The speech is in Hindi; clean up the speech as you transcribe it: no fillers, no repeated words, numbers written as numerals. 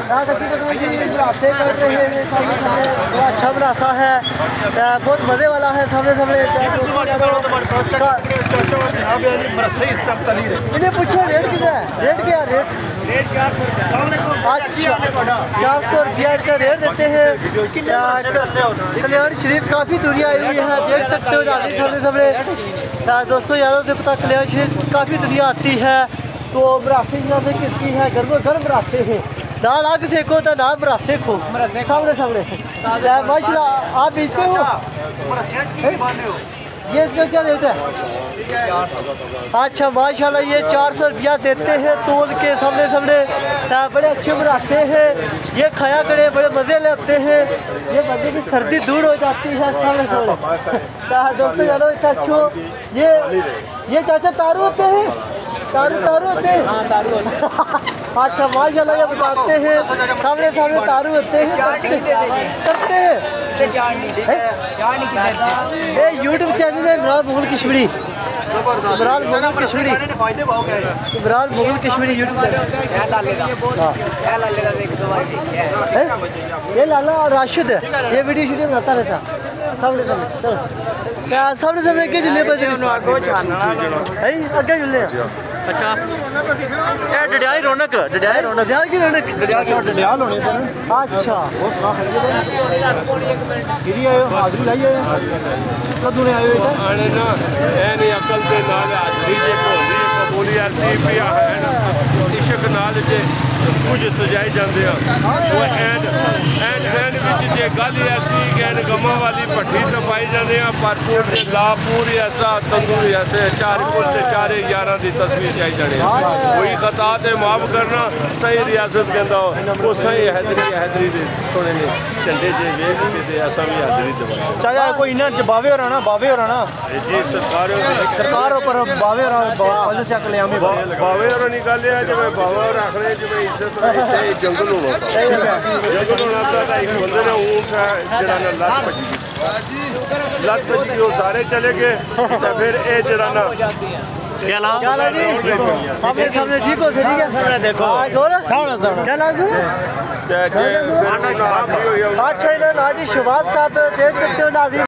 मरासे कर रहे हैं, बड़ा अच्छा मरासा है, बहुत मज़े वाला है। सामने सामने इन्हें पूछो रेट कितना है, रेट क्या है? रेट 400 रुपया का रेट देते हैं। कल्याण शरीफ काफ़ी दुनिया आई हुई है, देख सकते हो। सामने सामने दोस्तों यारों से पता, कल्याण शरीफ काफ़ी दुनिया आती है। तो मरासे यहाँ से किसकी है, गर्म गर्म मरासे हैं, ना आग सेको तो ना मरासे खो। सामने सामने माशाल्लाह आप बेचते हो, ये इसका क्या रेट है? अच्छा माशाल्लाह ये 400 रुपया देते हैं तोल के। सामने सामने बड़े अच्छे मरासे हैं, ये खाया करे, बड़े मज़े लेते हैं, ये मज़े की सर्दी दूर हो जाती है। सामने सामने दोस्तों यारो अच्छो, ये चाचा तारू होते हैं, तारू होते हैं। हाँ तारू अच्छा माशाल्लाह ये बताते हैं, सामने सामने तारू होते हैं, करते हैं। ये यूट्यूब चैनल है इमरान मुगल कश्मीरी, इमरान मुगल कश्मीरी, इमरान मुगल कश्मीरी यूट्यूब चैनल। ये लाला राशिद है, ये वीडियो शीडियो बनाता रहता। सामने सामने सामने सामने के जुल्ले पर अगे जुल्ले। अच्छा ये डडियाल रौनक, डडियाल की रौनक, डडियाल होने पर। अच्छा गिरी आए हाजरी लाई आए कदों ने आए आने ना एनी अकल दे नाल हाजरी जे होंदी कबूली अर्सी पिया है ना इश्क नाल जे कुछ सजाए जाते हैं। वो एंड विच जे गल ऐसी गैन गमा वाली भट्टी तो पाई जाते हैं, भरपूर से लापूर ऐसा तंदूरी ऐसे चार कुल से 4-11 की तस्वीर चाहिए जाने। कोई खता तो माफ करना, सही रियासत कहता वो सही हैदरी दे सोने ने झंडे जे वेख के ऐसा भी हैदरी दवा चाचा कोई ना बावे हो रहा बावे हो रहा जी सरकार पर बावे और चक लिया बावे और निकाले जब बावा रख रहे जब इज्जत जंगल होना जंगल होना था। एक बंदे ने ऊँट जरा लत बजी वो सारे चले गए तो फिर ये जरा ना सामने सामने ठीक हो ठीक है देखो अच्छा नाजी शहबाज साहब देख सकते हो नाजी।